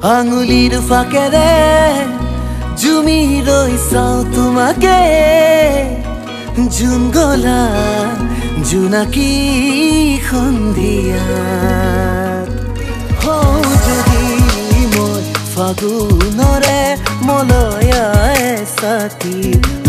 আঙুলিৰ ফাকেৰে জুমি ৰৈ চাওঁ তোমাকে জুন গলা জোনাকী সন্ধিয়াত হওঁ যদি মই ফাগুনৰে মলয়া এচাতি